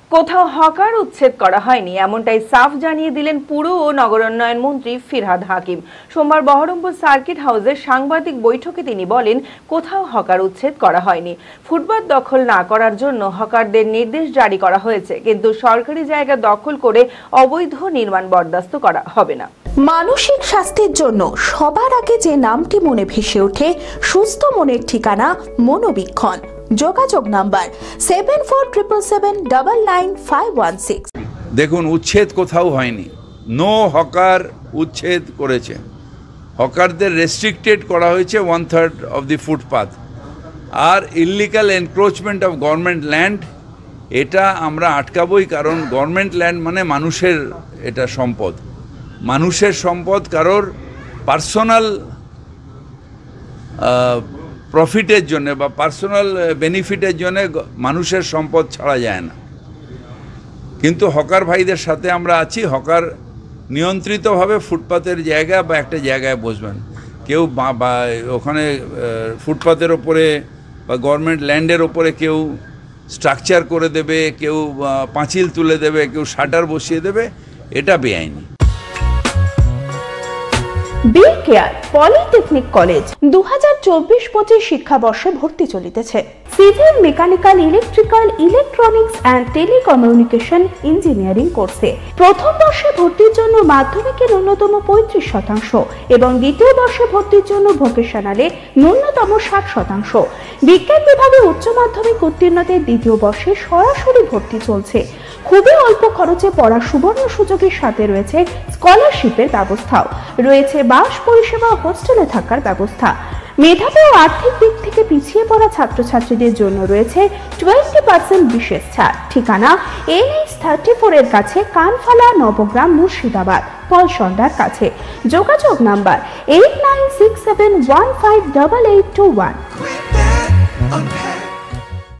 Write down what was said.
কোথাও হকার উচ্ছেদ করা হয়নি, এমনটাই সাফ জানিয়ে দিলেন পুর ও নগরোন্নয়ন মন্ত্রী ফিরহাদ হাকিম। সোমবার বহরমপুর সার্কিট হাউসের সাংবাদিক বৈঠকে তিনি বলেন, কোথাও হকার উচ্ছেদ করা হয়নি। ফুটপাত দখল না করার জন্য হকারদের নির্দেশ জারি করা হয়েছে, কিন্তু সরকারি জায়গা দখল করে অবৈধ নির্মাণ বরদাস্ত করা হবে না। মানসিক স্বাস্থ্যের জন্য সবার আগে যে নামটি মনে ভেসে ওঠে, সুস্থ মনের ঠিকানা মনোবীক্ষণ। যোগাযোগ নাম্বার 7477799516। দেখুন, উচ্ছেদ কোথাও হয়নি। নো হকার উচ্ছেদ করেছে। হকারদের রেস্ট্রিক্টেড করা হয়েছে 1/3 অফ দি ফুটপাথ। আর illegal encroachment of government land, এটা আমরা আটকাবই, কারণ গভর্নমেন্ট ল্যান্ড মানে মানুষের এটা সম্পদ। মানুষের সম্পদ কারোর পার্সোনাল প্রফিটের জন্য বা পার্সোনাল বেনিফিটের জন্য মানুষের সম্পদ ছাড়া যায় না। কিন্তু হকার ভাইদের সাথে আমরা আছি। হকার নিয়ন্ত্রিতভাবে ফুটপাতের জায়গা বা একটা জায়গায় বসবেন। কেউ বা ওখানে ফুটপাতের ওপরে বা গভর্নমেন্ট ল্যান্ডের ওপরে কেউ স্ট্রাকচার করে দেবে, কেউ পাঁচিল তুলে দেবে, কেউ শাটার বসিয়ে দেবে, এটা বেআইনি। বি কেয়ার পলিটেকনিক কলেজ 2024-25 শিক্ষাবর্ষে ভর্তি চলিতেছে। Civil, mechanical, electrical, electronics and telecommunication engineering কোর্সে প্রথম বর্ষে ভর্তির জন্য মাধ্যমিকের ন্যূনতম 35% এবং দ্বিতীয় বর্ষে ভর্তির জন্য ভোকেশনালে ন্যূনতম 60%। বিজ্ঞান বিভাগে উচ্চ মাধ্যমিক উত্তীর্ণদের দ্বিতীয় বর্ষে সরাসরি ভর্তি চলছে। খুবই অল্প খরচে পড়ার সুবর্ণ সুযোগের সাথে রয়েছে স্কলারশিপের ব্যবস্থাও। রয়েছে বাস পরিষেবা, হোস্টেলে থাকার ব্যবস্থা। মেধাবী ও আর্থিক দিক থেকে পিছিয়ে পড়া ছাত্রছাত্রীদের জন্য রয়েছে 20% বিশেষ ছাড়। ঠিকানা NH34 এর কাছে, কানফালা, নবগ্রাম, মুর্শিদাবাদ, পলসন্ডার কাছে। যোগাযোগ নাম্বার 8967158821।